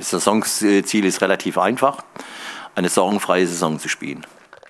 Das Saisonziel ist relativ einfach, eine sorgenfreie Saison zu spielen.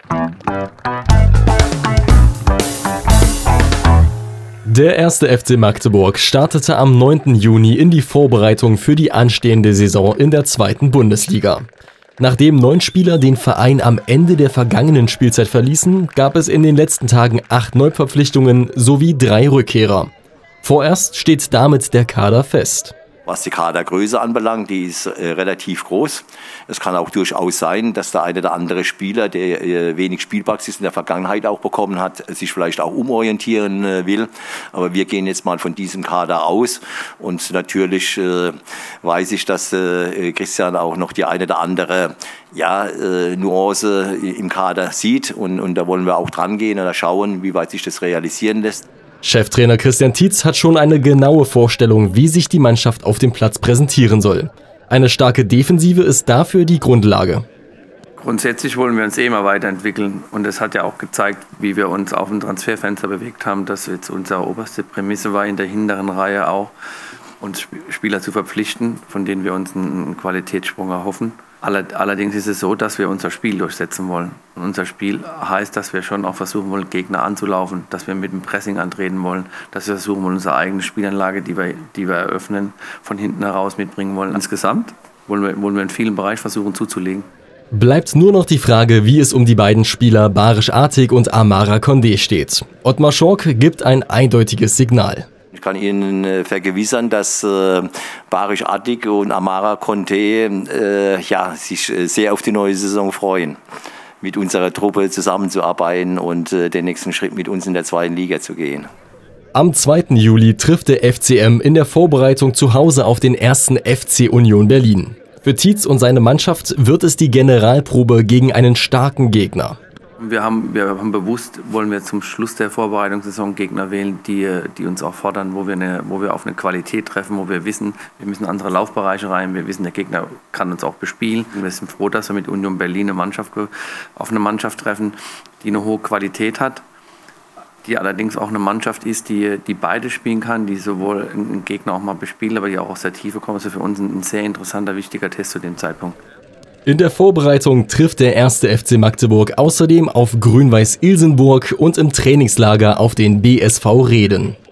Der 1. FC Magdeburg startete am 9. Juni in die Vorbereitung für die anstehende Saison in der 2. Bundesliga. Nachdem 9 Spieler den Verein am Ende der vergangenen Spielzeit verließen, gab es in den letzten Tagen 8 Neuverpflichtungen sowie 3 Rückkehrer. Vorerst steht damit der Kader fest. Was die Kadergröße anbelangt, die ist relativ groß. Es kann auch durchaus sein, dass der eine oder andere Spieler, der wenig Spielpraxis in der Vergangenheit auch bekommen hat, sich vielleicht auch umorientieren will. Aber wir gehen jetzt mal von diesem Kader aus. Und natürlich weiß ich, dass Christian auch noch die eine oder andere Nuance im Kader sieht. Und da wollen wir auch dran gehen und da schauen, wie weit sich das realisieren lässt. Cheftrainer Christian Tietz hat schon eine genaue Vorstellung, wie sich die Mannschaft auf dem Platz präsentieren soll. Eine starke Defensive ist dafür die Grundlage. Grundsätzlich wollen wir uns immer weiterentwickeln und es hat ja auch gezeigt, wie wir uns auf dem Transferfenster bewegt haben, dass jetzt unsere oberste Prämisse war, in der hinteren Reihe auch uns Spieler zu verpflichten, von denen wir uns einen Qualitätssprung erhoffen. Allerdings ist es so, dass wir unser Spiel durchsetzen wollen. Und unser Spiel heißt, dass wir schon auch versuchen wollen, Gegner anzulaufen, dass wir mit dem Pressing antreten wollen, dass wir versuchen wollen, unsere eigene Spielanlage, die wir eröffnen, von hinten heraus mitbringen wollen. Insgesamt wollen wir in vielen Bereichen versuchen zuzulegen. Bleibt nur noch die Frage, wie es um die beiden Spieler Barisch Artig und Amara Condé steht. Ottmar Schork gibt ein eindeutiges Signal. Ich kann Ihnen vergewissern, dass Barisch Artig und Amara Condé sich sehr auf die neue Saison freuen, mit unserer Truppe zusammenzuarbeiten und den nächsten Schritt mit uns in der 2. Liga zu gehen. Am 2. Juli trifft der FCM in der Vorbereitung zu Hause auf den 1. FC Union Berlin. Für Tietz und seine Mannschaft wird es die Generalprobe gegen einen starken Gegner. Wir haben bewusst, wollen wir zum Schluss der Vorbereitungssaison Gegner wählen, die uns auch fordern, wo wir auf eine Qualität treffen, wo wir wissen, wir müssen andere Laufbereiche rein, wir wissen, der Gegner kann uns auch bespielen. Wir sind froh, dass wir mit Union Berlin auf eine Mannschaft treffen, die eine hohe Qualität hat, die allerdings auch eine Mannschaft ist, die beide spielen kann, die sowohl einen Gegner auch mal bespielt, aber die auch aus der Tiefe kommen. Das ist für uns ein sehr interessanter, wichtiger Test zu dem Zeitpunkt. In der Vorbereitung trifft der 1. FC Magdeburg außerdem auf Grün-Weiß Ilsenburg und im Trainingslager auf den BSV Reden.